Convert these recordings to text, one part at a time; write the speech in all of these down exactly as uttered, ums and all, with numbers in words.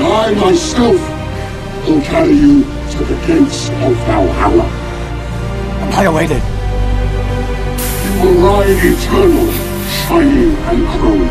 and I myself will carry you to the gates of Valhalla. Annihilated. You will ride eternal, shining and chrome.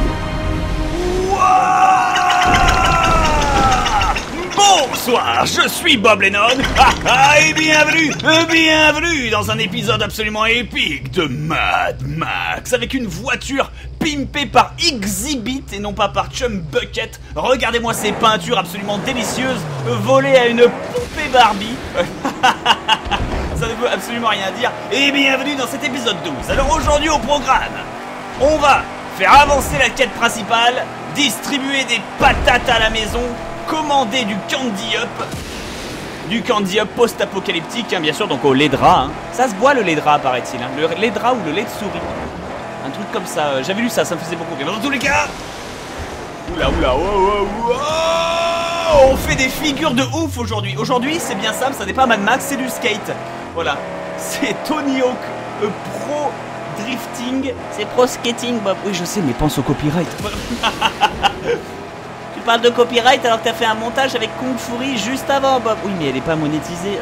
Bonsoir, je suis Bob Lennon, ah, ah, et bienvenue, bienvenue dans un épisode absolument épique de Mad Max, avec une voiture pimpée par Exhibit et non pas par Chum Bucket. Regardez-moi ces peintures absolument délicieuses, volées à une poupée Barbie. Ça ne veut absolument rien dire. Et bienvenue dans cet épisode douze. Alors aujourd'hui au programme, on va faire avancer la quête principale, distribuer des patates à la maison, commander du Candy Up, du Candy Up post-apocalyptique, hein, bien sûr, donc au lait de rat. Hein. Ça se boit le lait de rat, paraît-il. Hein. Le lait de rat ou le lait de souris. Un truc comme ça. J'avais lu ça, ça me faisait beaucoup rire. Dans tous les cas, oula, oula, oh, oh, oh, on fait des figures de ouf aujourd'hui. Aujourd'hui, c'est bien simple, ça n'est pas Mad Max, c'est du skate. Voilà. C'est Tony Hawk euh, Pro Drifting. C'est Pro Skating, Bob. Oui, je sais, mais pense au copyright. Tu parles de copyright alors que t'as fait un montage avec Kung Fury juste avant, Bob. Oui, mais elle est pas monétisée.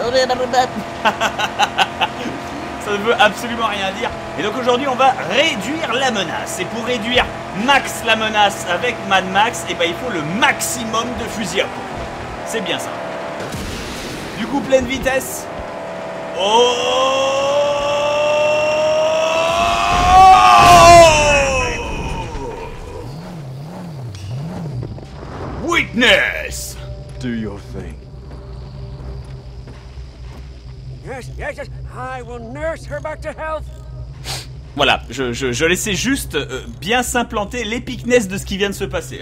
Ça ne veut absolument rien dire. Et donc aujourd'hui, on va réduire la menace. Et pour réduire max la menace avec Mad Max, et ben il faut le maximum de fusils à pompe. C'est bien ça. Du coup, pleine vitesse. Oh! Witness! Do your thing. Yes, yes, yes. I will nurse her back to health. Voilà, je, je, je laissais juste euh, bien s'implanter l'épicness de ce qui vient de se passer.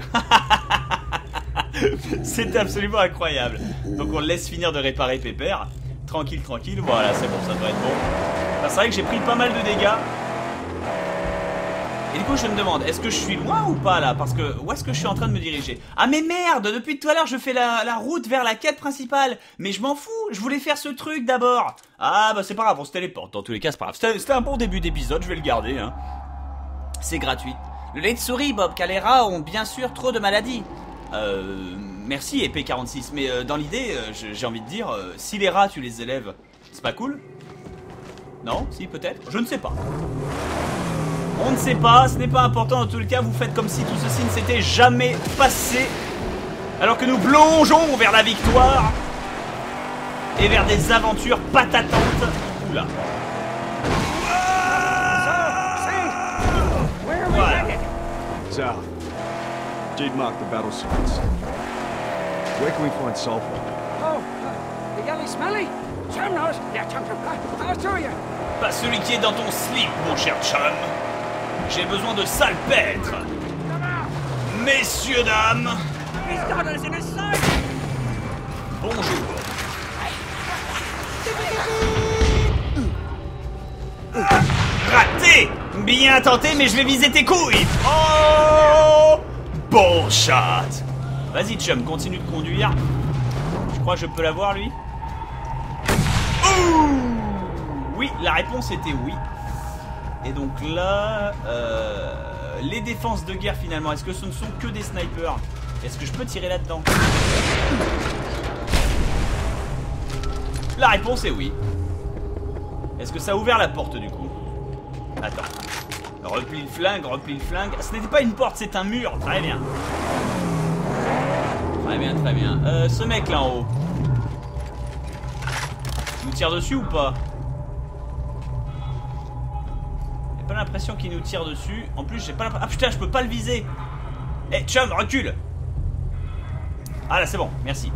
C'était absolument incroyable. Donc on le laisse finir de réparer Pépère. Tranquille, tranquille. Voilà, c'est bon, ça devrait être bon. Enfin, c'est vrai que j'ai pris pas mal de dégâts. Et du coup je me demande, est-ce que je suis loin ou pas là? Parce que où est-ce que je suis en train de me diriger? Ah mais merde, depuis tout à l'heure je fais la, la route vers la quête principale. Mais je m'en fous, je voulais faire ce truc d'abord. Ah bah c'est pas grave, on se téléporte. Dans tous les cas c'est pas grave. C'était un bon début d'épisode, je vais le garder hein. C'est gratuit. Le lait de souris, Bob, car les rats ont bien sûr trop de maladies. Euh... Merci épée quarante-six, mais euh, dans l'idée, euh, j'ai envie de dire, euh, si les rats tu les élèves, c'est pas cool? Non? Si peut-être? Je ne sais pas. On ne sait pas, ce n'est pas important, dans tous les cas, vous faites comme si tout ceci ne s'était jamais passé. Alors que nous plongeons vers la victoire et vers des aventures patatantes. Oula. Voilà. South. Jade marked the battle sequence. Where can we find sulfur? Oh, uh, the yellow smelly? Chum knows. Yeah, chum, chum. I'll show you. Pas celui qui est dans ton slip, mon cher chum. J'ai besoin de salpêtre. Messieurs, dames. Bonjour. Raté. Bien tenté, mais je vais viser tes couilles. Oh, bon shot. Vas-y, chum, continue de conduire. Je crois que je peux l'avoir, lui. Ouh. Oui, la réponse était oui. Et donc là, euh, les défenses de guerre finalement, est-ce que ce ne sont que des snipers? Est-ce que je peux tirer là-dedans? La réponse est oui. Est-ce que ça a ouvert la porte du coup? Attends. Replie le flingue, replie le flingue. Ce n'était pas une porte, c'est un mur. Très bien. Très bien, très bien. Euh, ce mec là en haut. Il nous tire dessus ou pas? J'ai pas l'impression qu'il nous tire dessus. En plus, j'ai pas l'impression. Ah putain, je peux pas le viser. Eh, hey, chum, recule. Ah là, c'est bon, merci.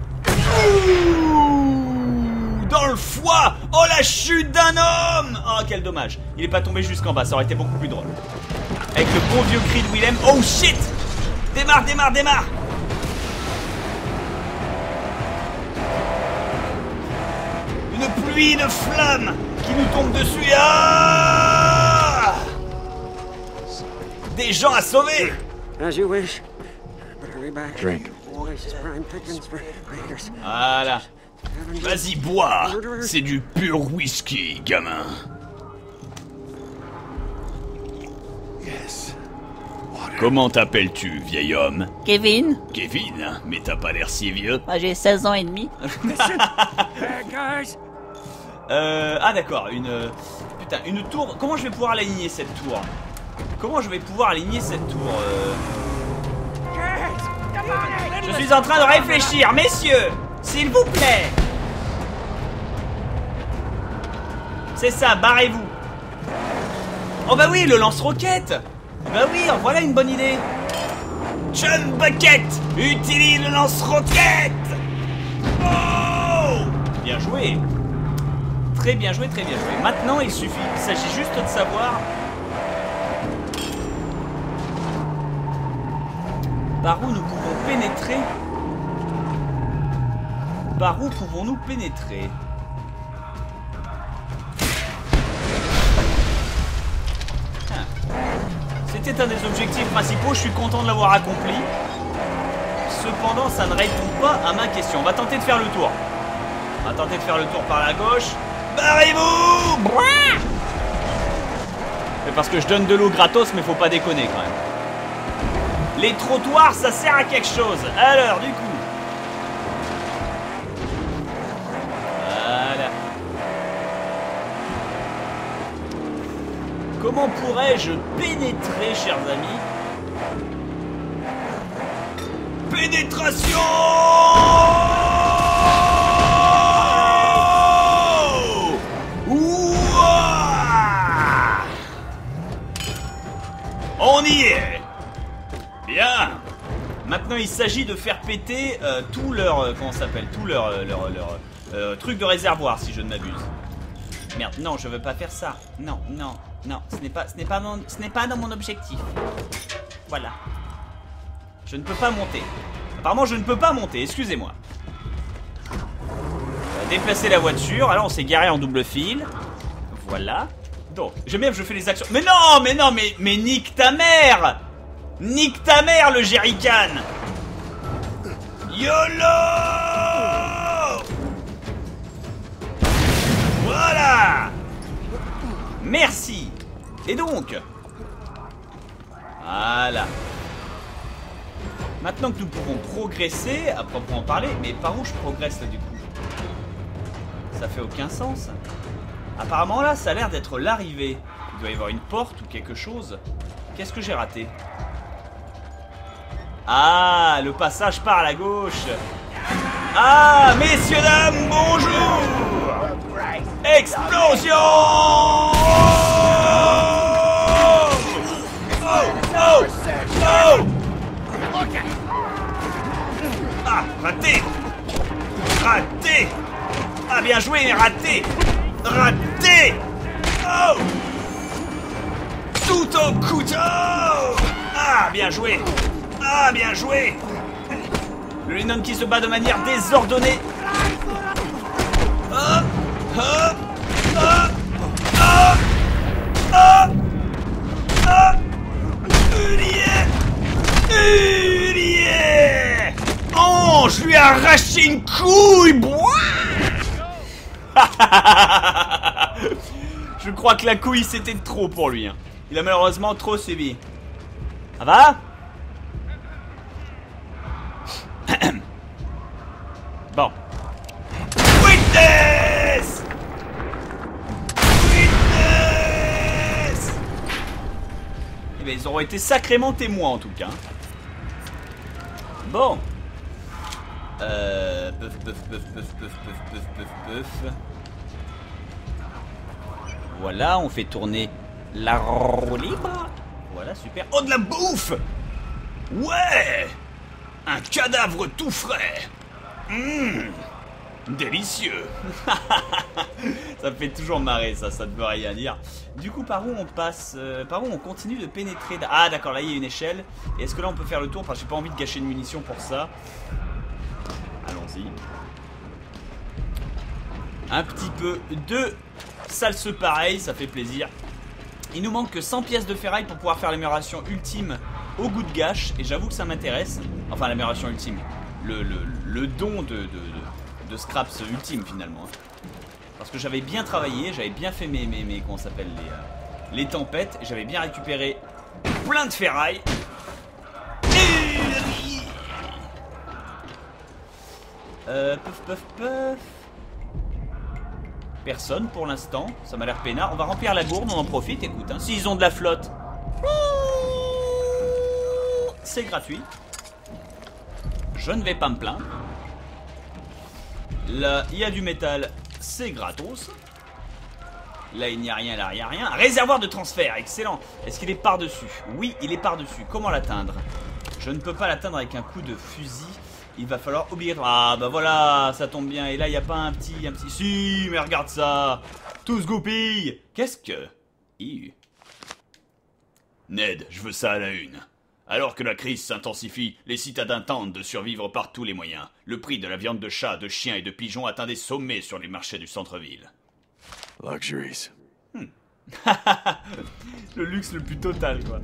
Ouh, dans le foie. Oh, la chute d'un homme. Oh, quel dommage. Il est pas tombé jusqu'en bas, ça aurait été beaucoup plus drôle. Avec le bon vieux cri de Willem. Oh shit. Démarre, démarre, démarre. Une pluie de flammes qui nous tombe dessus. Ah, des gens à sauver. As you wish. Hurry back. Drink. Voilà. Vas-y, bois. C'est du pur whisky, gamin. Yes. Water. Comment t'appelles-tu, vieil homme? Kevin? Kevin? Mais t'as pas l'air si vieux. Moi j'ai seize ans et demi. Hey, guys! Euh... Ah d'accord, une... Putain, une tour... Comment je vais pouvoir l'aligner, cette tour? Comment je vais pouvoir aligner cette tour euh... Je suis en train de réfléchir, messieurs! S'il vous plaît! C'est ça, barrez-vous! Oh bah oui, le lance-roquette! Bah oui, voilà une bonne idée! John Bucket utilise le lance-roquette! Oh! Bien joué! Très bien joué, très bien joué. Maintenant, il suffit, il s'agit juste de savoir par où nous pouvons pénétrer. Par où pouvons-nous pénétrer? C'était un des objectifs principaux, je suis content de l'avoir accompli. Cependant, ça ne répond pas à ma question. On va tenter de faire le tour. On va tenter de faire le tour par la gauche. Barrez-vous! C'est parce que je donne de l'eau gratos, mais faut pas déconner quand même. Les trottoirs, ça sert à quelque chose. Alors, du coup... Voilà. Comment pourrais-je pénétrer, chers amis? Pénétration! Ouah! On y est! Bien! Maintenant, il s'agit de faire péter euh, tout leur... Euh, comment ça s'appelle? Tout leur... Euh, leur, leur euh, truc de réservoir, si je ne m'abuse. Merde, non, je veux pas faire ça. Non, non. Non, ce n'est pas, ce n'est pas, mon, ce n'est pas dans mon objectif. Voilà. Je ne peux pas monter. Apparemment, je ne peux pas monter. Excusez-moi. On va déplacer la voiture. Alors, on s'est garé en double fil. Voilà. Donc, j'aime bien que je fais les actions. Mais non, mais non, mais, mais nique ta mère. Nique ta mère, le jerrycan. YOLO. Voilà. Merci. Et donc, voilà. Maintenant que nous pouvons progresser, à proprement parler, mais par où je progresse là du coup? Ça fait aucun sens. Apparemment là, ça a l'air d'être l'arrivée. Il doit y avoir une porte ou quelque chose. Qu'est-ce que j'ai raté? Ah, le passage par la gauche. Ah, messieurs, dames, bonjour. Explosion! Oh, oh, oh. Ah, raté! Raté! Ah, bien joué, mais raté! Raté! Oh! Tout au couteau! Ah, bien joué! Ah, bien joué! Le Lennon qui se bat de manière désordonnée. Hop! Hop! Hop! Hop! Hop! Hop! Ulier! Ulier! Oh, je lui ai arraché une couille! Je crois que la couille c'était trop pour lui. Hein. Il a malheureusement trop subi. Ça va? Bon. Witness! Witness! Eh bien, ils auront été sacrément témoins en tout cas. Bon. Euh... Peuf, peuf, peuf, peuf, peuf, peuf, peuf, peuf, peuf. Voilà, on fait tourner la roue libre. Voilà, super. Oh, de la bouffe! Ouais! Un cadavre tout frais. Mmh, délicieux. Ça me fait toujours marrer ça, ça ne veut rien dire. Du coup, par où on passe euh, par où on continue de pénétrer? Ah d'accord, là il y a une échelle. Et est-ce que là on peut faire le tour? Parce que j'ai pas envie de gâcher de munitions pour ça. Allons-y. Un petit peu de salse pareil, ça fait plaisir. Il nous manque que cent pièces de ferraille pour pouvoir faire l'amélioration ultime au goût de gâche. Et j'avoue que ça m'intéresse. Enfin l'amélioration ultime. Le, le, le don de, de, de, de scraps ultime finalement. Parce que j'avais bien travaillé, j'avais bien fait mes, mes, mes comment ça s'appelle les, euh, les tempêtes. J'avais bien récupéré plein de ferraille. Euh, puff, puff, puff. Personne pour l'instant, ça m'a l'air peinard. On va remplir la gourde, on en profite, écoute. Hein. S'ils ont de la flotte, c'est gratuit. Je ne vais pas me plaindre. Là, il y a du métal, c'est gratos. Là, il n'y a rien, là, il n'y a rien. Réservoir de transfert, excellent. Est-ce qu'il est par-dessus? Oui, il est par-dessus. Comment l'atteindre? Je ne peux pas l'atteindre avec un coup de fusil. Il va falloir obligatoirement... Ah, bah voilà, ça tombe bien. Et là, il n'y a pas un petit... un petit... Si, mais regarde ça. Tous goupilles. Qu'est-ce que... Iu. Ned, je veux ça à la une. Alors que la crise s'intensifie, les citadins tentent de survivre par tous les moyens. Le prix de la viande de chat, de chien et de pigeon atteint des sommets sur les marchés du centre-ville. Luxuries. Hmm. Le luxe le plus total, quoi.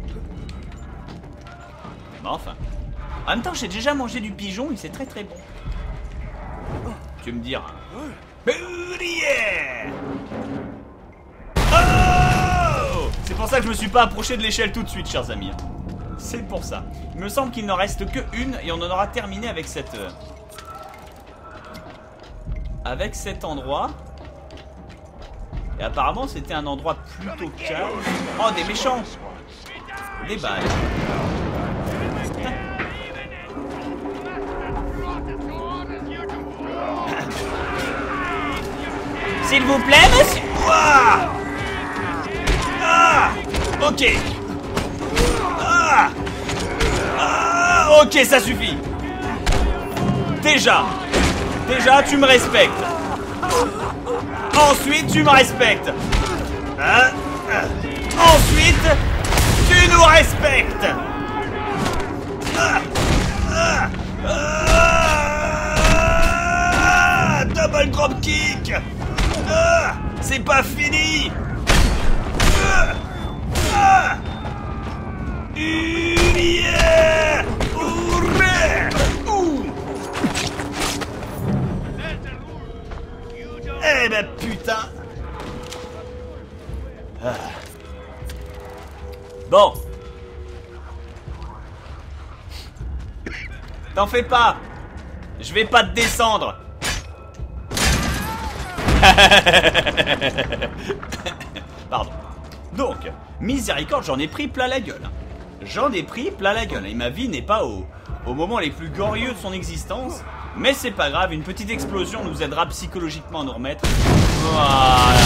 Mais enfin. En même temps, j'ai déjà mangé du pigeon et c'est très très bon. Tu me diras. Yeah. Oh, c'est pour ça que je me suis pas approché de l'échelle tout de suite, chers amis. C'est pour ça. Il me semble qu'il n'en reste que une et on en aura terminé avec cette... Euh... Avec cet endroit. Et apparemment, c'était un endroit plutôt calme. Oh, des méchants. Des balles. S'il vous plaît, monsieur. Ouah. Ah. Ok. Ah. Ah. Ok, ça suffit. Déjà. Déjà, tu me respectes. Ensuite, tu me respectes. Hein? Ensuite, tu nous respectes. Ah, ah, ah, double drop kick. Ah, c'est pas fini. Ah, ah, yeah. Hurrah. Ouh. Eh ben putain. Ah. Bon. T'en fais pas. Je vais pas te descendre. Pardon. Donc, miséricorde, j'en ai pris plein la gueule. J'en ai pris plein la gueule. Et ma vie n'est pas au, au moment les plus glorieux de son existence. Mais c'est pas grave, une petite explosion nous aidera psychologiquement à nous remettre. Voilà.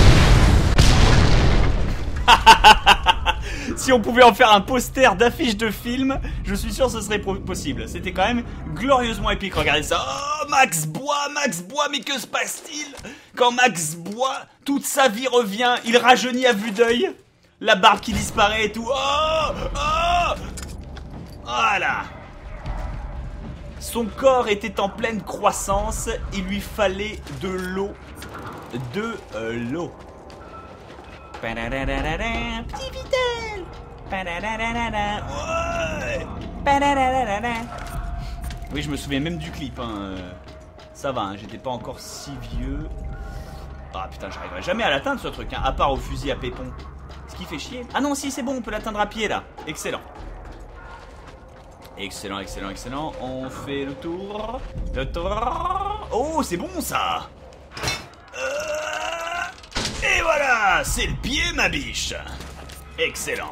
Si on pouvait en faire un poster d'affiche de film, je suis sûr que ce serait possible. C'était quand même glorieusement épique. Regardez ça. Oh, Max boit, Max boit, mais que se passe-t-il? Quand Max boit, toute sa vie revient. Il rajeunit à vue d'œil. La barbe qui disparaît et tout. Oh, oh. Voilà. Son corps était en pleine croissance. Il lui fallait de l'eau. De euh, l'eau. Petit Vitel. Ouais. Oui, je me souviens même du clip. Hein. Ça va, hein, j'étais pas encore si vieux. Ah putain, j'arriverai jamais à l'atteindre ce truc, hein, à part au fusil à pépon. Ce qui fait chier. Ah non, si, c'est bon, on peut l'atteindre à pied là. Excellent. Excellent, excellent, excellent. On fait le tour. Le tour. Oh, c'est bon ça. Euh... Et voilà, c'est le pied, ma biche. Excellent.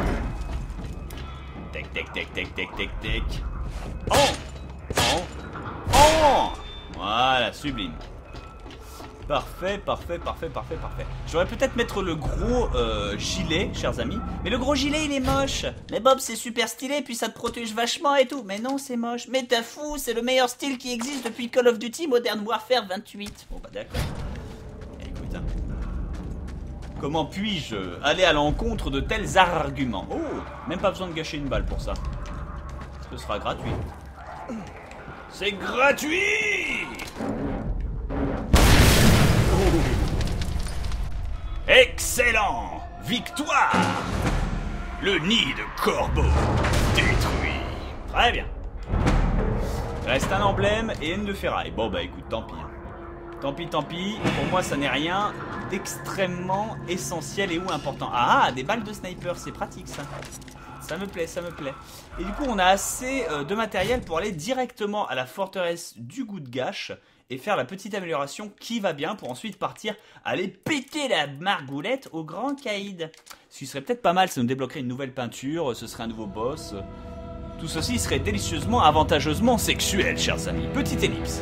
Tac, tac, tac, tac, tac, tac, tac. Oh, oh, oh. Voilà, sublime. Parfait, parfait, parfait, parfait, parfait. J'aurais peut-être mettre le gros euh, gilet, chers amis. Mais le gros gilet, il est moche. Mais Bob, c'est super stylé, puis ça te protège vachement et tout. Mais non, c'est moche. Mais t'as fou, c'est le meilleur style qui existe depuis Call of Duty Modern Warfare vingt-huit. Bon, bah d'accord. Écoute, hein. Comment puis-je aller à l'encontre de tels arguments? Oh, même pas besoin de gâcher une balle pour ça. Ce sera gratuit. C'est gratuit! Excellent! Victoire! Le nid de corbeau détruit. Très bien. Il reste un emblème et une de ferraille. Bon bah écoute, tant pis. Tant pis, tant pis. Pour moi, ça n'est rien d'extrêmement essentiel et ou important. Ah, des balles de sniper, c'est pratique ça. ça me plaît, ça me plaît. Et du coup, on a assez euh, de matériel pour aller directement à la forteresse du Goût de Gâche et faire la petite amélioration qui va bien pour ensuite partir aller péter la margoulette au Grand Caïd. Ce qui serait peut-être pas mal, ça nous débloquerait une nouvelle peinture, ce serait un nouveau boss. Tout ceci serait délicieusement, avantageusement sexuel, chers amis. Petite ellipse.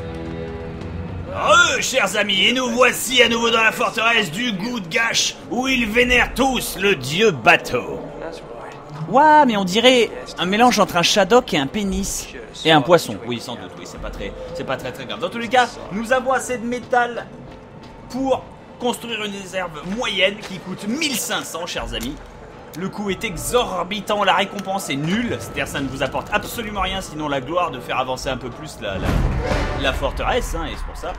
Oh, chers amis, et nous voici à nouveau dans la forteresse du Goût de Gâche, où ils vénèrent tous le dieu bateau. Ouah, mais on dirait un mélange entre un Shadok et un pénis. Et un poisson. Oui, sans doute, oui, c'est pas très, c'est pas très très grave. Dans tous les cas, nous avons assez de métal pour construire une réserve moyenne qui coûte mille cinq cents, chers amis. Le coût est exorbitant, la récompense est nulle. C'est-à-dire ça ne vous apporte absolument rien, sinon la gloire de faire avancer un peu plus la, la, la forteresse, hein, et c'est pour ça.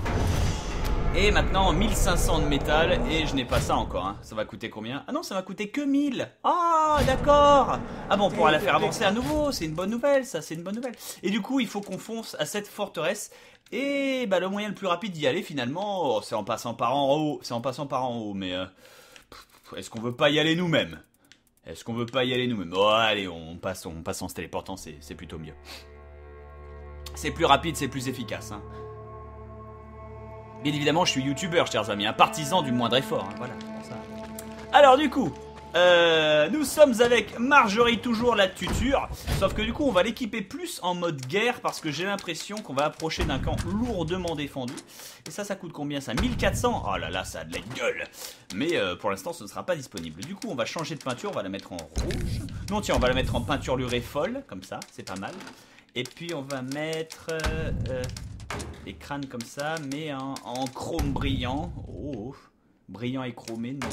Et maintenant mille cinq cents de métal, et je n'ai pas ça encore, hein. Ça va coûter combien? Ah non, ça va coûter que mille. Ah, d'accord. Ah bon, on pourra la faire avancer à nouveau, c'est une bonne nouvelle, ça, c'est une bonne nouvelle. Et du coup, il faut qu'on fonce à cette forteresse. Et bah, le moyen le plus rapide d'y aller, finalement, oh, c'est en passant par en haut. C'est en passant par en haut, mais... Euh, est-ce qu'on veut pas y aller nous-mêmes? Est-ce qu'on veut pas y aller nous-mêmes? Oh, allez, on passe, on passe en se téléportant, c'est plutôt mieux. C'est plus rapide, c'est plus efficace, hein. Bien évidemment, je suis youtubeur, chers amis, un partisan du moindre effort, hein, voilà, pour ça. Alors du coup, euh, nous sommes avec Marjorie, toujours la tuture, sauf que du coup, on va l'équiper plus en mode guerre, parce que j'ai l'impression qu'on va approcher d'un camp lourdement défendu. Et ça, ça coûte combien ça? mille quatre cents? Oh là là, ça a de la gueule. Mais euh, pour l'instant, ce ne sera pas disponible. Du coup, on va changer de peinture, on va la mettre en rouge. Non, tiens, on va la mettre en peinture lurée folle, comme ça, c'est pas mal. Et puis, on va mettre... Euh, euh, les crânes comme ça, mais en, en chrome brillant. Oh, brillant et chromé, non.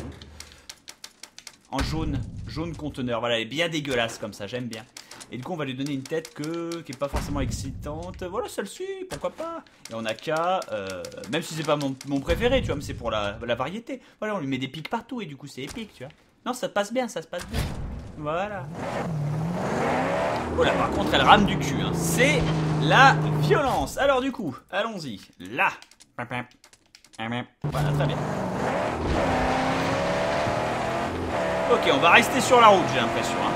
En jaune, jaune conteneur. Voilà, elle est bien dégueulasse comme ça, j'aime bien. Et du coup, on va lui donner une tête que, qui est pas forcément excitante. Voilà, celle-ci, pourquoi pas. Et on a qu'à, euh, même si c'est pas mon, mon préféré, tu vois, mais c'est pour la, la variété. Voilà, on lui met des pics partout et du coup, c'est épique, tu vois. Non, ça passe bien, ça se passe bien. Voilà. Oh là, par contre, elle rame du cul, hein. C'est la violence. Alors du coup, allons-y. Là. Voilà, très bien. Ok, on va rester sur la route, j'ai l'impression, hein.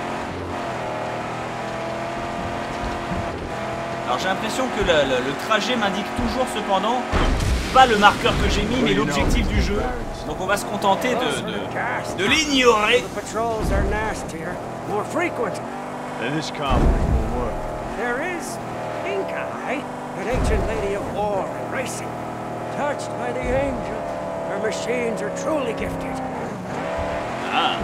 Alors j'ai l'impression que le, le, le trajet m'indique toujours, cependant, pas le marqueur que j'ai mis, mais l'objectif du jeu. Donc on va se contenter de, de, de l'ignorer. And this conflict will work. There is Inkai, an ancient lady of war and racing. Touched by the angel, her machines are truly gifted. Ah.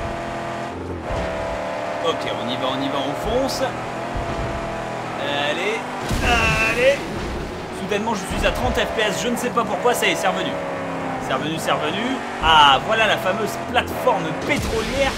Ok, on y va, on y va, on fonce. Allez, allez. Soudainement, je suis à trente F P S, je ne sais pas pourquoi, ça y est, c'est revenu. C'est revenu, c'est revenu. Ah, voilà la fameuse plateforme pétrolière.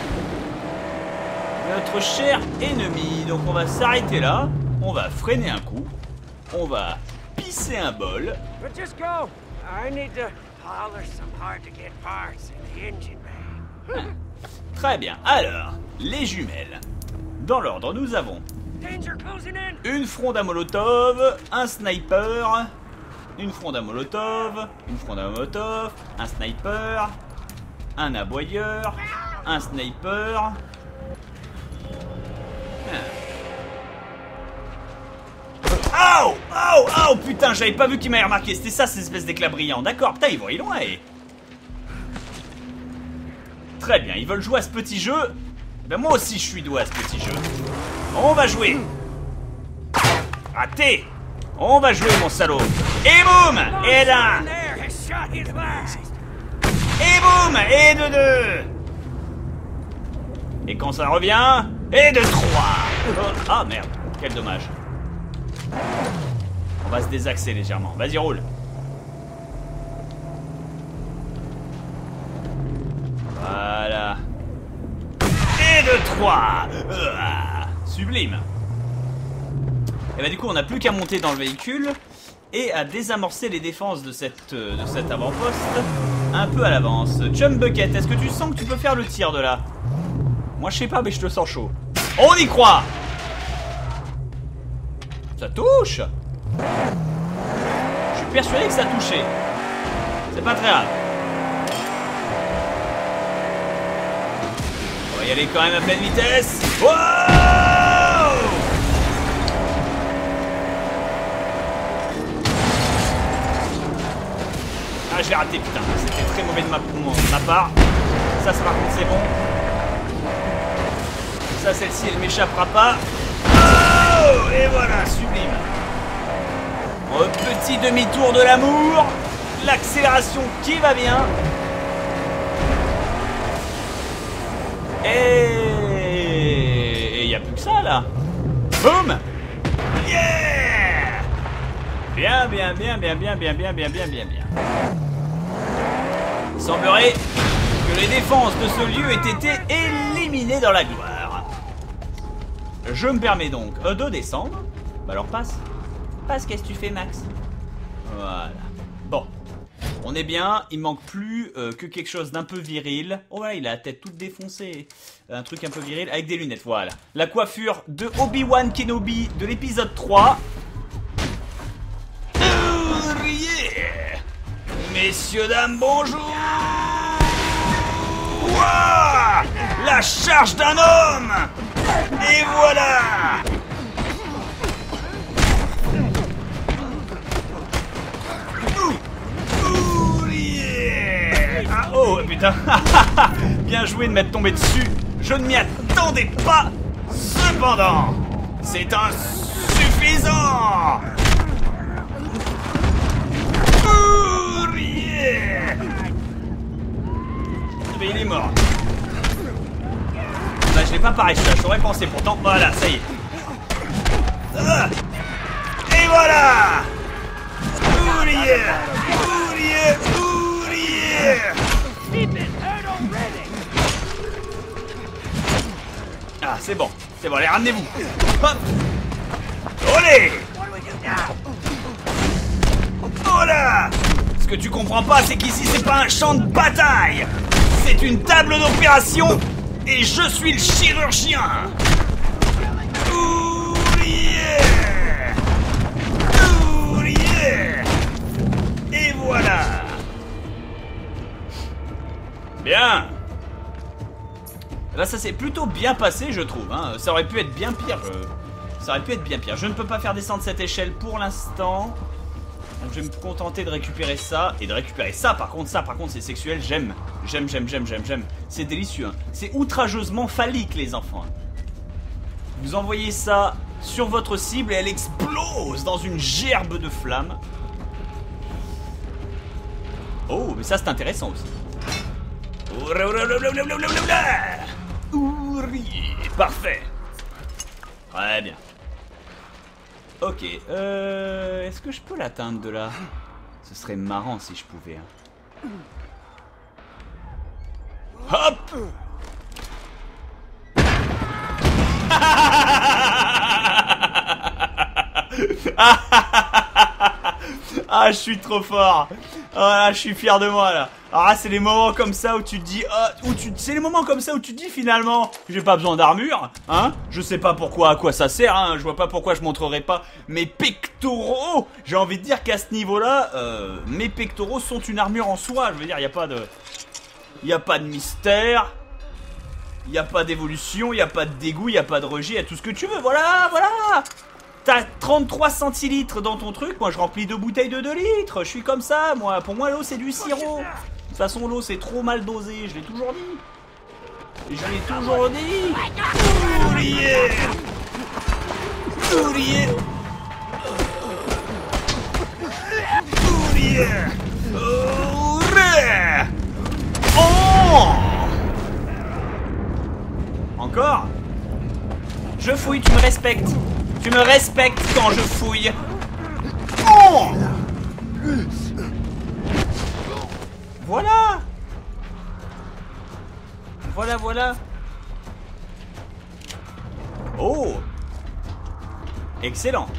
Notre cher ennemi. Donc on va s'arrêter là. On va freiner un coup. On va pisser un bol. But just go. I need to holler some hard to get parts in the engine bay. Très bien. Alors, les jumelles. Dans l'ordre, nous avons Danger closing in. une fronde à molotov, un sniper, une fronde à molotov, une fronde à molotov, un sniper, un aboyeur, un sniper. Oh, oh, oh, putain, j'avais pas vu qu'il m'avait remarqué. C'était ça, ces espèces d'éclats brillants. D'accord, putain, ils vont y loin, eh. Très bien, ils veulent jouer à ce petit jeu. Ben moi aussi, je suis doué à ce petit jeu. On va jouer. Raté. On va jouer, mon salaud. Et boum. Et là. Et boum. Et de deux. Et quand ça revient. Et de trois. Ah, merde. Quel dommage. On va se désaxer légèrement. Vas-y, roule. Voilà. Et de trois. Ah, sublime. Et bah du coup, on n'a plus qu'à monter dans le véhicule et à désamorcer les défenses de, cette, de cet avant-poste un peu à l'avance. Jump Bucket, est-ce que tu sens que tu peux faire le tir de là? Moi, je sais pas, mais je te sens chaud. On y croit. Ça touche. Je suis persuadé que ça a touché. C'est pas très grave. On va y aller quand même à pleine vitesse. Wow! Ah, j'ai raté, putain. C'était très mauvais de ma, de ma part. Ça, ça par contre, c'est bon. Ça, celle-ci, elle m'échappera pas. Oh! Et voilà, sublime. Oh, petit demi-tour de l'amour. L'accélération qui va bien. Et il n'y a plus que ça, là. Boum! Yeah! Bien, bien, bien, bien, bien, bien, bien, bien, bien, bien, bien. Il semblerait que les défenses de ce lieu aient été éliminées dans la gloire. Je me permets donc euh, de descendre. Bah alors passe. Passe, qu'est-ce que tu fais, Max? Voilà. Bon. On est bien, il manque plus euh, que quelque chose d'un peu viril. Oh ouais, il a la tête toute défoncée. Un truc un peu viril avec des lunettes, voilà. La coiffure de Obi-Wan Kenobi de l'épisode trois. Oh, yeah. Messieurs, dames, bonjour. Wow, la charge d'un homme. Et voilà. Ah, oh putain. Bien joué de m'être tombé dessus. Je ne m'y attendais pas. Cependant, c'est insuffisant. Oh, yeah. Mais il est mort. Bah, je l'ai pas pareil, je l'aurais pensé pourtant. Voilà, ça y est. Ah. Et voilà. Oh, yeah. Oh, yeah. Oh, yeah. Ah, c'est bon, c'est bon, allez, ramenez-vous. Hop. Olé. Voilà. Ce que tu comprends pas, c'est qu'ici, c'est pas un champ de bataille. C'est une table d'opération et je suis le chirurgien. Ouh, yeah. Ouh, yeah. Et voilà. Bien. Là, ça s'est plutôt bien passé, je trouve. Hein. Ça aurait pu être bien pire. Je... Ça aurait pu être bien pire. Je ne peux pas faire descendre cette échelle pour l'instant. Donc, je vais me contenter de récupérer ça. Et de récupérer ça, par contre, ça, par contre, c'est sexuel. J'aime. J'aime, j'aime, j'aime, j'aime, j'aime. C'est délicieux. Hein. C'est outrageusement phallique, les enfants. Vous envoyez ça sur votre cible et elle explose dans une gerbe de flammes. Oh, mais ça, c'est intéressant aussi. Parfait. Très bien. Ok. Euh, Est-ce que je peux l'atteindre de là? Ce serait marrant si je pouvais. Hein. Hop. Ah, je suis trop fort. Ah, je suis fier de moi là. Ah, c'est les moments comme ça où tu te dis, ah, où tu, c'est les moments comme ça où tu te dis finalement, j'ai pas besoin d'armure, hein. Je sais pas pourquoi, à quoi ça sert, hein. Je vois pas pourquoi je montrerai pas mes pectoraux. J'ai envie de dire qu'à ce niveau-là, euh, mes pectoraux sont une armure en soi. Je veux dire, il y a pas de, il y a pas de mystère, il y a pas d'évolution, il y a pas de dégoût, il y a pas de rejet, il y a tout ce que tu veux. Voilà, voilà. T'as trente-trois centilitres dans ton truc, moi je remplis deux bouteilles de deux litres, je suis comme ça, moi. Pour moi l'eau c'est du sirop. De toute façon l'eau c'est trop mal dosé, je l'ai toujours dit. Je l'ai toujours dit. Oubliez. Oubliez. Oubliez. Oh. Encore. Je fouille, tu me respectes. Tu me respectes quand je fouille. Oh. Voilà. Voilà, voilà. Oh. Excellent.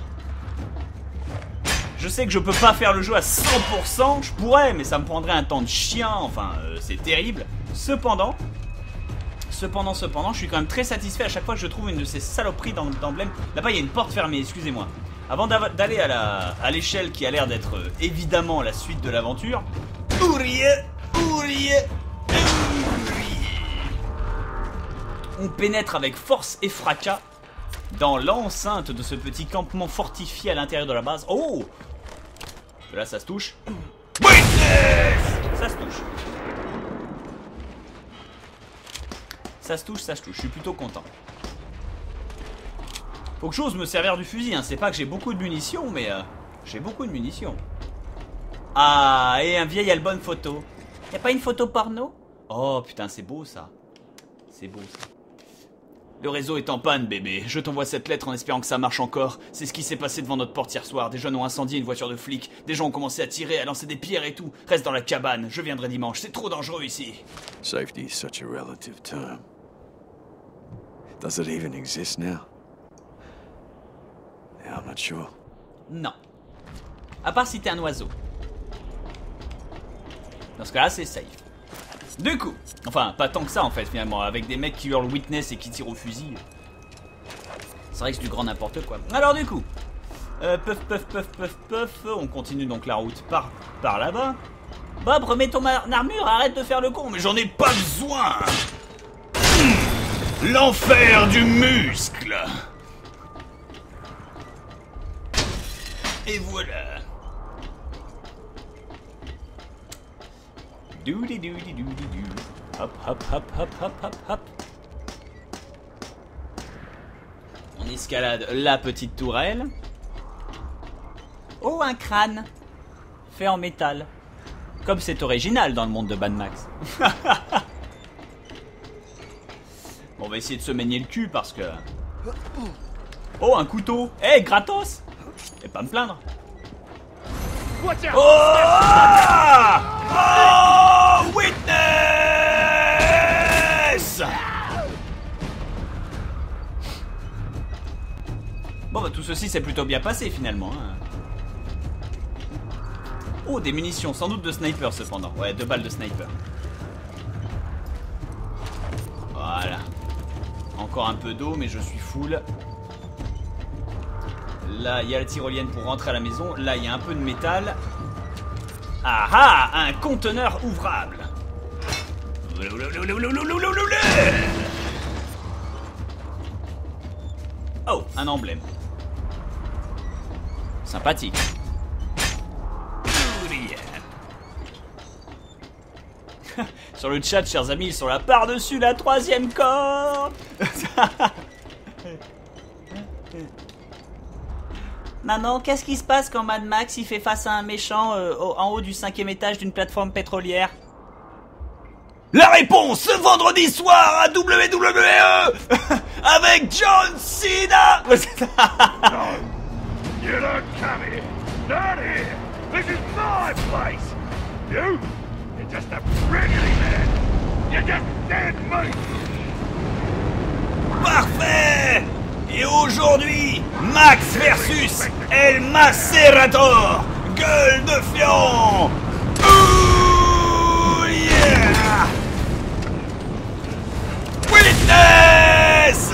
Je sais que je peux pas faire le jeu à cent pour cent. Je pourrais, mais ça me prendrait un temps de chien. Enfin, euh, c'est terrible. Cependant... Cependant, cependant, je suis quand même très satisfait à chaque fois que je trouve une de ces saloperies d'emblème. Là-bas, il y a une porte fermée, excusez-moi. Avant d'aller à la à l'échelle qui a l'air d'être euh, évidemment la suite de l'aventure. Ouvrier, ouvrier, ouvrier. On pénètre avec force et fracas dans l'enceinte de ce petit campement fortifié à l'intérieur de la base. Oh! Là, ça se touche. Ça se touche. Ça se touche, ça se touche. Je suis plutôt content. Faut que j'ose me servir du fusil. Hein. C'est pas que j'ai beaucoup de munitions, mais euh, j'ai beaucoup de munitions. Ah, et un vieil album photo. Y'a pas une photo porno? Oh putain, c'est beau ça. C'est beau ça. Le réseau est en panne, bébé. Je t'envoie cette lettre en espérant que ça marche encore. C'est ce qui s'est passé devant notre porte hier soir. Des jeunes ont incendié une voiture de flic. Des gens ont commencé à tirer, à lancer des pierres et tout. Reste dans la cabane. Je viendrai dimanche. C'est trop dangereux ici. Safety is such a relative term. Does it even exist now? Yeah, I'm not sure. Non. À part si t'es un oiseau. Dans ce cas-là, c'est safe. Du coup, enfin, pas tant que ça en fait, finalement, avec des mecs qui hurlent witness et qui tirent au fusil. C'est vrai que c'est du grand n'importe quoi. Alors, du coup, euh, puff, puff, puff, puff, puff, on continue donc la route par, par là-bas. Bob, remets ton armure, arrête de faire le con. Mais j'en ai pas besoin. Mmh. L'enfer du muscle. Et voilà. Doudi doudi doudi dou. Hop hop hop hop hop hop hop. On escalade la petite tourelle. Oh, un crâne fait en métal. Comme c'est original dans le monde de Mad Max. Bon, on va essayer de se manier le cul parce que... Oh, un couteau. Eh, hey, gratos. Et pas me plaindre. Oh, oh, witness. Bon, bah tout ceci s'est plutôt bien passé finalement. Hein. Oh, des munitions, sans doute de sniper cependant. Ouais, deux balles de sniper. Voilà. Encore un peu d'eau, mais je suis full. Là, il y a la tyrolienne pour rentrer à la maison. Là, il y a un peu de métal. Ah ah, un conteneur ouvrable. Oh, un emblème. Sympathique. Sur le chat, chers amis, ils sont là par-dessus la troisième corde. Maman, qu'est-ce qui se passe quand Mad Max il fait face à un méchant euh, en haut du cinquième étage d'une plateforme pétrolière? La réponse ce vendredi soir à W W E avec John Cena. No, you don't come here. Not here. This is my place. You, you're just a friendly man. You're just dead meat. Parfait. Et aujourd'hui, Max versus El Macerator. Gueule de fion. Ooh, yeah. Witness.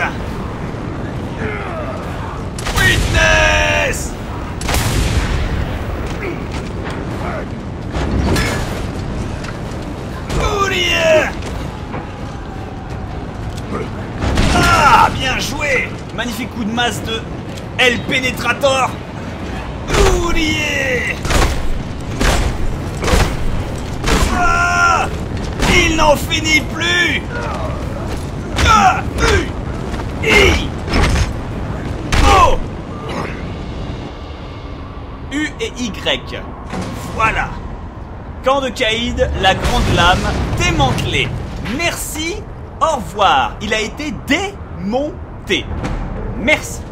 Witness. Ooh, yeah. Ah, bien joué. Magnifique coup de masse de El Penetrator. Oulié. Ah, il n'en finit plus. Ah, U, I, O. U et Y. Voilà. Camp de Caïd, la grande lame démantelée. Merci, au revoir. Il a été démonté. Merci.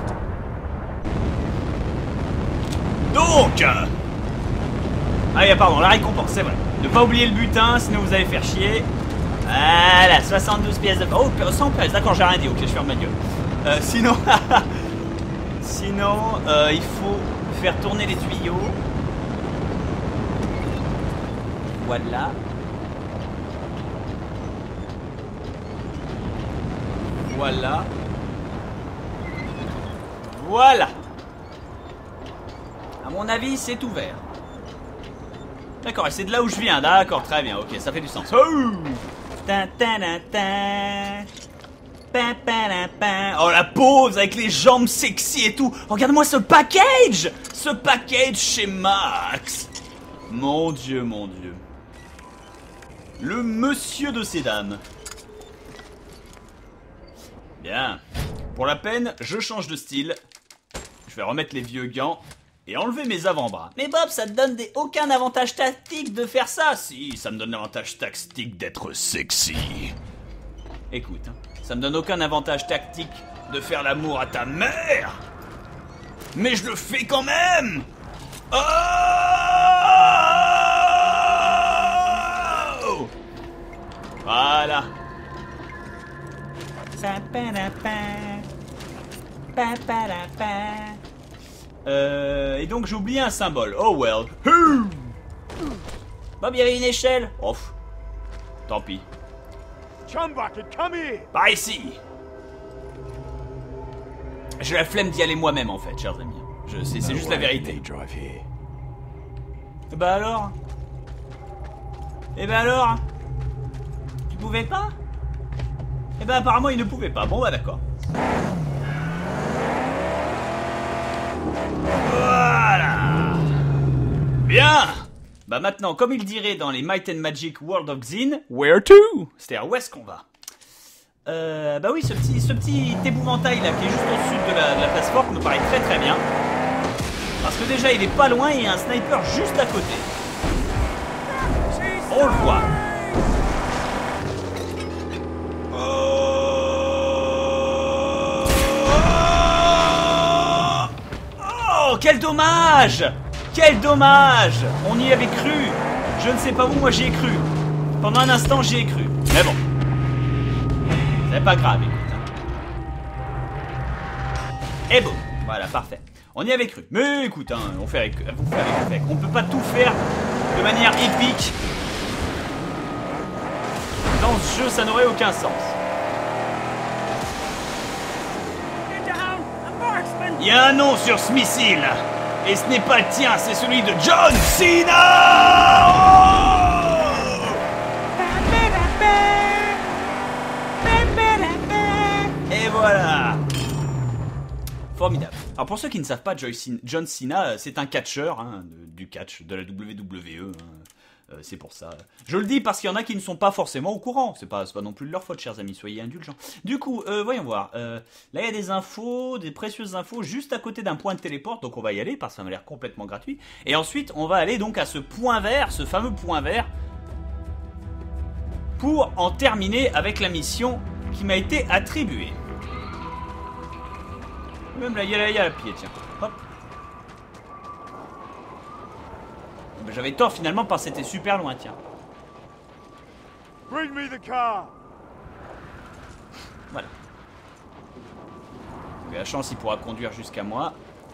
Donc, Ah, yeah, pardon, la récompense, c'est vrai. Ne pas oublier le butin, sinon vous allez faire chier. Voilà, soixante-douze pièces de... Oh, cent pièces, d'accord, j'ai rien dit, ok, je ferme ma gueule. Euh, sinon... sinon, euh, il faut faire tourner les tuyaux. Voilà. Voilà. Voilà. À mon avis, c'est ouvert. D'accord, et c'est de là où je viens. D'accord, très bien. Ok, ça fait du sens. Oh, tin, tin, tin, tin. Oh la pose avec les jambes sexy et tout. Regarde-moi ce package. Ce package chez Max. Mon Dieu, mon Dieu. Le monsieur de ces dames. Bien. Pour la peine, je change de style. Je vais remettre les vieux gants et enlever mes avant-bras. Mais Bob, ça te donne des... aucun avantage tactique de faire ça. Si, ça me donne l'avantage tactique d'être sexy. Écoute, hein, ça me donne aucun avantage tactique de faire l'amour à ta mère. Mais je le fais quand même. Oh! Voilà. Euh, et donc j'ai oublié un symbole. Oh well. Bob, il y avait une échelle. Oh, tant pis. Chumbucket, come here! Par ici. J'ai la flemme d'y aller moi-même en fait, chers amis. Je sais, c'est juste la vérité. Et bah alors? Et bah alors? Tu pouvais pas? Et bah apparemment il ne pouvait pas. Bon bah d'accord. Voilà. Bien. Bah maintenant, comme il dirait dans les Might and Magic World of Xin, where to? C'est-à-dire où est-ce qu'on va? Euh, bah oui, ce petit, ce petit épouvantail là qui est juste au sud de la, de la place forte me paraît très très bien. Parce que déjà il est pas loin et il y a un sniper juste à côté. On le voit. Oh, quel dommage! Quel dommage! On y avait cru. Je ne sais pas vous, moi j'y ai cru. Pendant un instant j'y ai cru. Mais bon. C'est pas grave, écoute. Hein. Et bon, voilà, parfait. On y avait cru. Mais écoute, hein, on fait avec, on fait avec, avec. On peut pas tout faire de manière épique. Dans ce jeu, ça n'aurait aucun sens. Il y a un nom sur ce missile. Et ce n'est pas le tien, c'est celui de John Cena. Oh! Et voilà. Formidable. Alors pour ceux qui ne savent pas, John Cena, c'est un catcheur hein, du catch, de la W W E. Hein. Euh, c'est pour ça. Je le dis parce qu'il y en a qui ne sont pas forcément au courant. C'est pas, c'est pas non plus de leur faute, chers amis. Soyez indulgents. Du coup, euh, voyons voir. Euh, là, il y a des infos, des précieuses infos juste à côté d'un point de téléport. Donc, on va y aller parce que ça m'a l'air complètement gratuit. Et ensuite, on va aller donc à ce point vert, ce fameux point vert, pour en terminer avec la mission qui m'a été attribuée. Même là, il y a, il y a la pied, tiens. Hop. J'avais tort finalement parce que c'était super loin, tiens. Bring me the car. Voilà. La chance, il pourra conduire jusqu'à moi.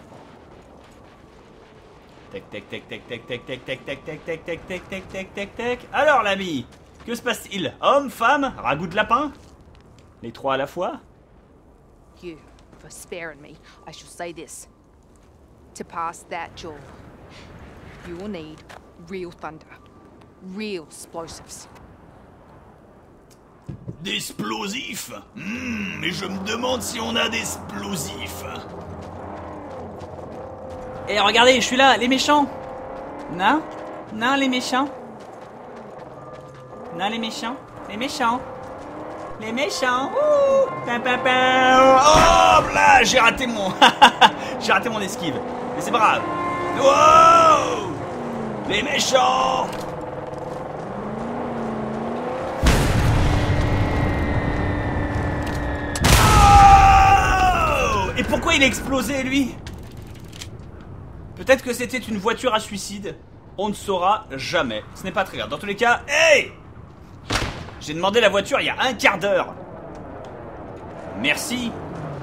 Tac tac tac tac tac tac tac tac tac tac tac tac tac tac tac tac tac. Alors l'ami, que se passe-t-il? Homme, femme, ragoût de lapin? Les trois à la fois? You, for sparing me, I shall say this. To pass that jaw, you will need real thunder, real explosives. Des explosifs? Hmm, mais je me demande si on a des explosifs. Eh, regardez, je suis là, les méchants. Non? Non, les méchants. Non, les méchants. Les méchants. Les méchants. Ouh. Pam, pam, pam. Oh, là, j'ai raté mon... j'ai raté mon esquive. Mais c'est pas grave. Wow! Les méchants! Oh! Et pourquoi il a explosé, lui? Peut-être que c'était une voiture à suicide. On ne saura jamais. Ce n'est pas très grave. Dans tous les cas, hey! J'ai demandé la voiture il y a un quart d'heure. Merci.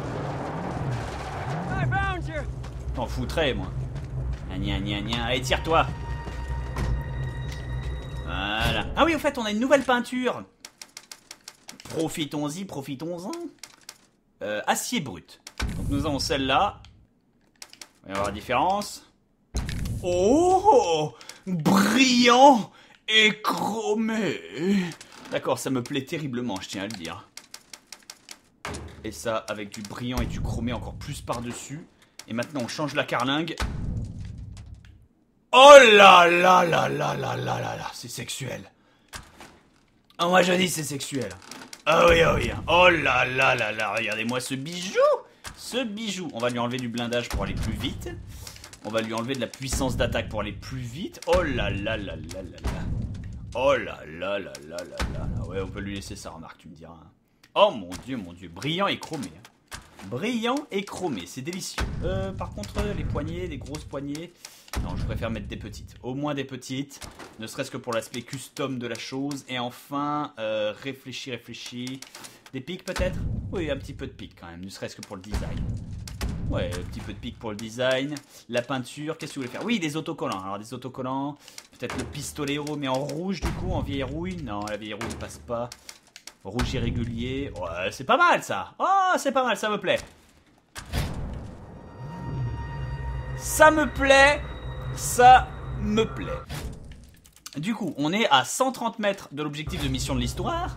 T'en foutrais, moi. Gna gna gna. Allez, tire-toi. Voilà. Ah oui, au fait, on a une nouvelle peinture. Profitons-y, profitons-en. Euh, acier brut. Donc nous avons celle-là. On va voir la différence. Oh! Brillant et chromé. D'accord, ça me plaît terriblement, je tiens à le dire. Et ça avec du brillant et du chromé encore plus par-dessus. Et maintenant on change la carlingue. Oh là là là là là là là là, c'est sexuel. Oh moi je dis c'est sexuel. Ah oui, ah oui. Oh là là là là, regardez-moi ce bijou. Ce bijou. On va lui enlever du blindage pour aller plus vite. On va lui enlever de la puissance d'attaque pour aller plus vite. Oh là là là là là là. Oh là là là là là là. Ouais, on peut lui laisser sa remarque, tu me diras. Oh mon dieu, mon dieu. Brillant et chromé. Brillant et chromé, c'est délicieux. Euh, par contre, les poignées, les grosses poignées... Non, je préfère mettre des petites. Au moins des petites. Ne serait-ce que pour l'aspect custom de la chose. Et enfin, euh, réfléchis, réfléchis. Des pics peut-être? Oui, un petit peu de pics quand même. Ne serait-ce que pour le design. Ouais, un petit peu de pics pour le design. La peinture, qu'est-ce que vous voulez faire? Oui, des autocollants. Alors des autocollants. Peut-être le pistolero, mais en rouge du coup, en vieille rouille. Non, la vieille rouille ne passe pas. Rouge irrégulier. Ouais, c'est pas mal ça. Oh, c'est pas mal, ça me plaît. Ça me plaît. Ça me plaît. Du coup, on est à cent trente mètres de l'objectif de mission de l'histoire.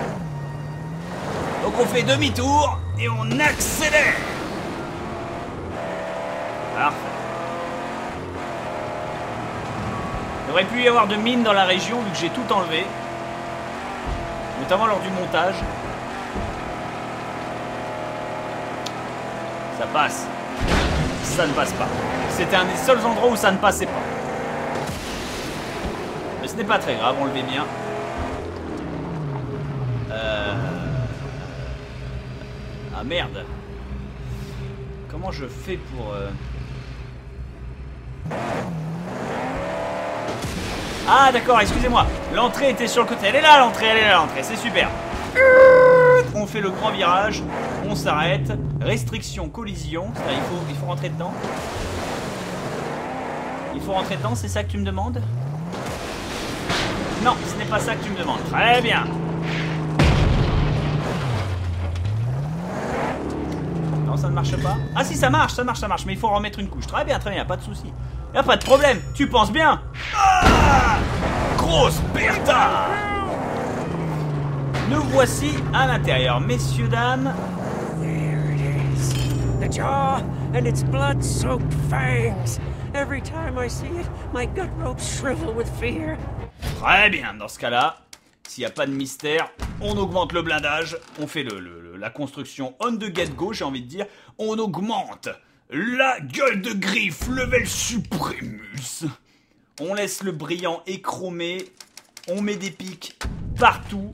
Donc on fait demi-tour et on accélère. Parfait. Il aurait pu y avoir de mines dans la région vu que j'ai tout enlevé. Notamment lors du montage. Ça passe. Ça ne passe pas. C'était un des seuls endroits où ça ne passait pas. Mais ce n'est pas très grave, on le fait bien. Euh... Ah merde. Comment je fais pour... Euh... Ah d'accord, excusez-moi. L'entrée était sur le côté. Elle est là l'entrée, elle est là l'entrée, c'est super. On fait le grand virage, on s'arrête. Restriction, collision. C'est-à-dire il faut, il faut rentrer dedans. Il faut rentrer dedans, c'est ça que tu me demandes? Non, ce n'est pas ça que tu me demandes. Très bien. Non, ça ne marche pas. Ah si, ça marche, ça marche, ça marche. Mais il faut remettre une couche. Très bien, très bien, pas de souci. Y'a pas de problème, tu penses bien. Ah, grosse Bertha. Nous voici à l'intérieur, messieurs, dames. There it is. The jaw and its blood-soaked fangs. Every time I see it, my gut ropes shrivel with fear. Très bien, dans ce cas-là, s'il n'y a pas de mystère, on augmente le blindage, on fait le, le, la construction on the get-go, j'ai envie de dire, on augmente la gueule de griffe, level supremus. On laisse le brillant et chromé, on met des pics partout.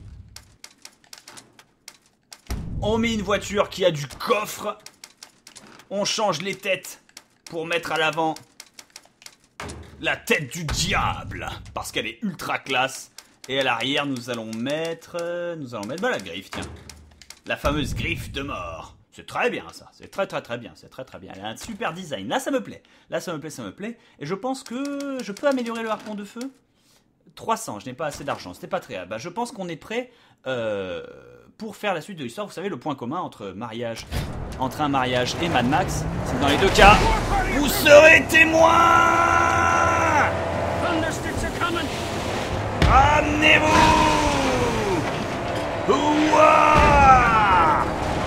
On met une voiture qui a du coffre. On change les têtes pour mettre à l'avant la tête du diable, parce qu'elle est ultra classe. Et à l'arrière, nous allons mettre... Nous allons mettre bah, la griffe, tiens. La fameuse griffe de mort. C'est très bien, ça. C'est très, très, très bien. C'est très, très bien. Elle a un super design. Là, ça me plaît. Là, ça me plaît, ça me plaît. Et je pense que je peux améliorer le harpon de feu. trois cents, je n'ai pas assez d'argent. C'était pas très... Bah, je pense qu'on est prêt euh, pour faire la suite de l'histoire. Vous savez, le point commun entre mariage... Entre un mariage et Mad Max, c'est que dans les deux cas, vous serez témoins. Ramenez-vous. Ouah.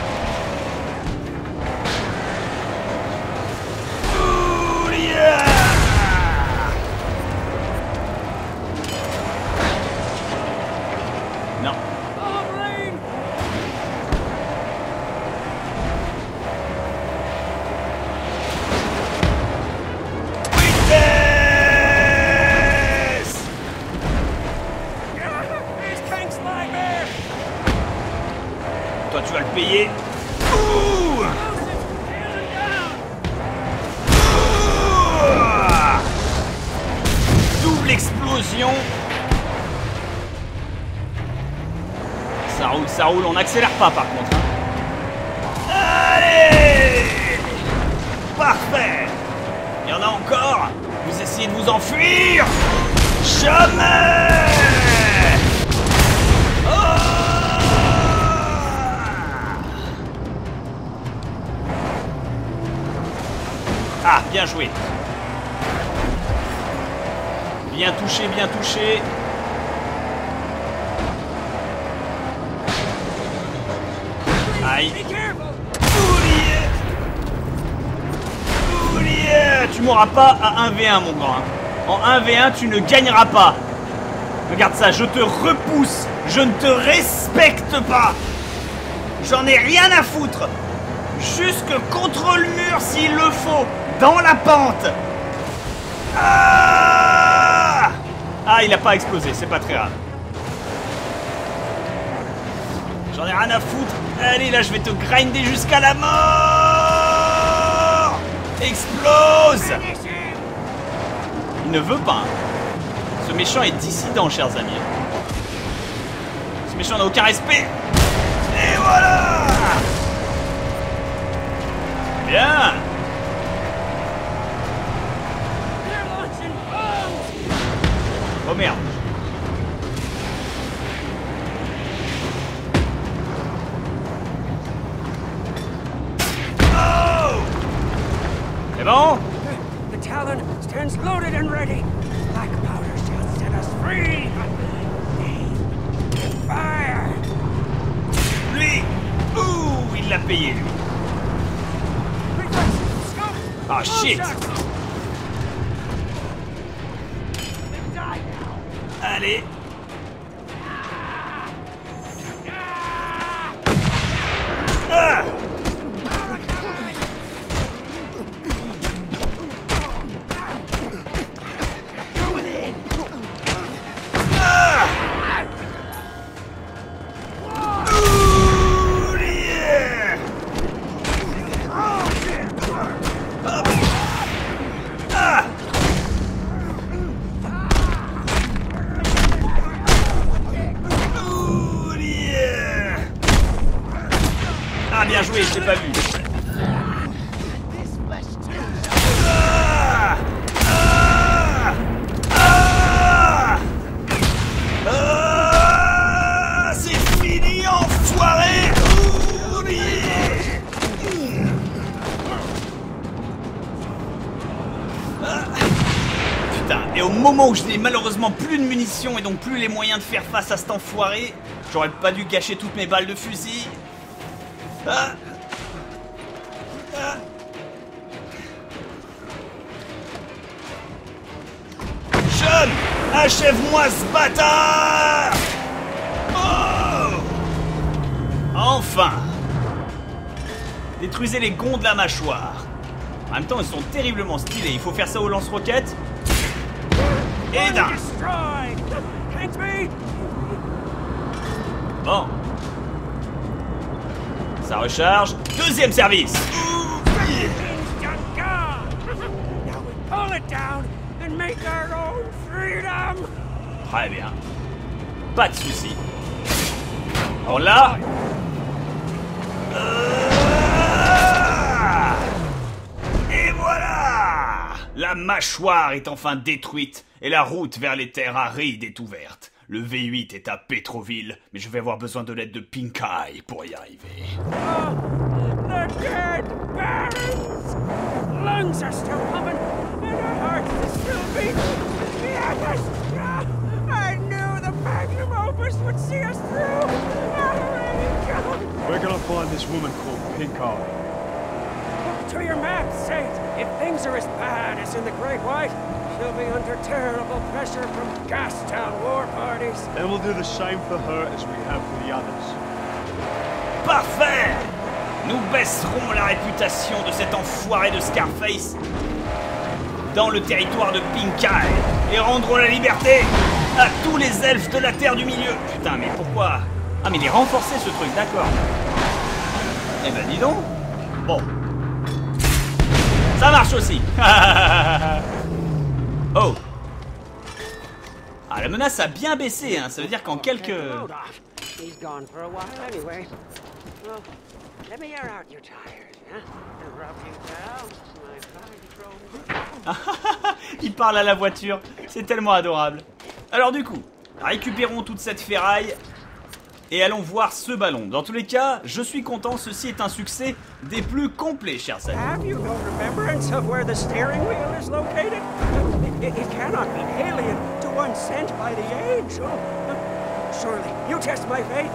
Ouh, yeah. Non. Toi, tu vas le payer. Ouh. Ouh. Double explosion. Ça roule, ça roule. On n'accélère pas par contre. Allez. Parfait. Il y en a encore. Vous essayez de vous enfuir. Jamais. Ah, bien joué. Bien touché, bien touché. Aïe. tu m'auras pas à un v un, mon grand. En un v un, tu ne gagneras pas. Regarde ça, je te repousse. Je ne te respecte pas. J'en ai rien à foutre. Jusque contre le mur s'il le faut. Dans la pente. Ah, ah il a pas explosé, c'est pas très grave. J'en ai rien à foutre. Allez, là, je vais te grinder jusqu'à la mort. Explose. Il ne veut pas. Hein. Ce méchant est dissident, chers amis. Ce méchant n'a aucun respect. Et voilà. Bien. Oh merde. Oh. C'est bon? The Talon stands loaded and ready. Black powder shall set us free. Fire! Lui! Ouh, il l'a payé, lui. Ah, shit! Allez! Ah! Bien joué, je t'ai pas vu. Ah, ah, ah, ah, c'est fini, enfoiré. Ah. Putain, et au moment où je n'ai malheureusement plus de munitions et donc plus les moyens de faire face à cet enfoiré, j'aurais pas dû gâcher toutes mes balles de fusil. Ah. Ah. John, achève-moi ce bâtard! Oh! Enfin! Détruisez les gonds de la mâchoire. En même temps, ils sont terriblement stylés. Il faut faire ça au lance-roquettes. Et d'un. Bon. Ça recharge. Deuxième service. Très bien. Pas de soucis. Alors là. Euh... Et voilà. La mâchoire est enfin détruite et la route vers les terres arides est ouverte. Le V huit est à Petroville, mais je vais avoir besoin de l'aide de Pink Eye pour y arriver. Oh, the dead barons! Lungs are still pumping, and our hearts are still beating. Yes! I knew the magnum opus would see us through. We're gonna find this woman called Pink Eye. Look to your map, Saint. If things are as bad as in the Great White, she'll be under terrible pressure from Gastown war parties. Then we'll do the same for her as we have for the others. Parfait! Nous baisserons la réputation de cet enfoiré de Scarface dans le territoire de Pink Eye et rendrons la liberté à tous les elfes de la Terre du Milieu. Putain, mais pourquoi? Ah, mais il est renforcé ce truc, d'accord. Eh ben, dis donc. Bon. Ça marche aussi. Oh. Ah, la menace a bien baissé, hein. Ça veut dire qu'en quelques... Il parle à la voiture. C'est tellement adorable. Alors du coup, récupérons toute cette ferraille et allons voir ce ballon. Dans tous les cas, je suis content. Ceci est un succès des plus complets, chers amis. Have you no remembrance of where the steering wheel is located? It, it cannot be alien to one sent by the angel. Surely, you test my faith.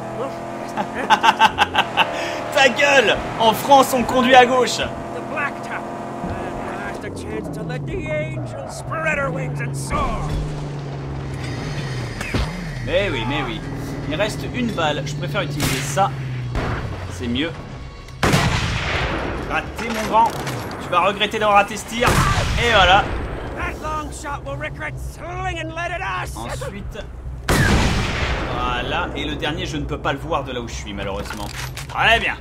Ta gueule! En France, on conduit à gauche. The black top. At last, a chance to she'll spread her wings and soar. Mais oui, mais oui. Il reste une balle. Je préfère utiliser ça. C'est mieux. Raté, mon grand. Tu vas regretter d'avoir raté ce tir. Et voilà. That long shot will regret slinging lead at us. Ensuite. Voilà. Et le dernier, je ne peux pas le voir de là où je suis, malheureusement. Très bien.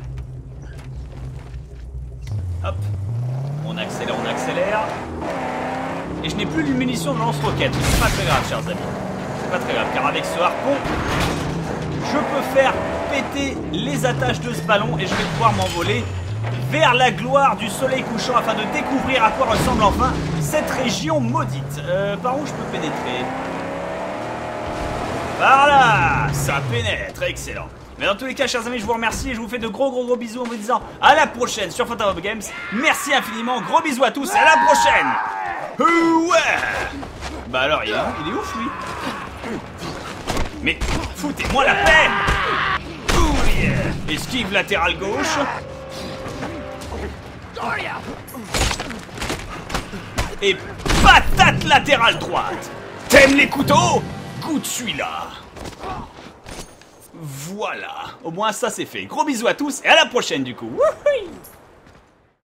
Hop. On accélère, on accélère. Et je n'ai plus de munitions de lance-roquette. C'est pas très grave, chers amis. C'est pas très grave, car avec ce harpon, je peux faire péter les attaches de ce ballon et je vais pouvoir m'envoler vers la gloire du soleil couchant afin de découvrir à quoi ressemble enfin cette région maudite. Euh, par où je peux pénétrer? Par là. Ça pénètre, excellent. Mais dans tous les cas, chers amis, je vous remercie et je vous fais de gros gros gros bisous en vous disant à la prochaine sur Fantamob Games. Merci infiniment, gros bisous à tous et à la prochaine. Euh, ouais. Bah alors, il est, il est ouf lui. Mais foutez-moi la paix. Ouh yeah. Esquive latérale gauche. Et patate latérale droite. T'aimes les couteaux? Goûte celui-là. Voilà. Au moins ça c'est fait. Gros bisous à tous et à la prochaine du coup. Wouhou.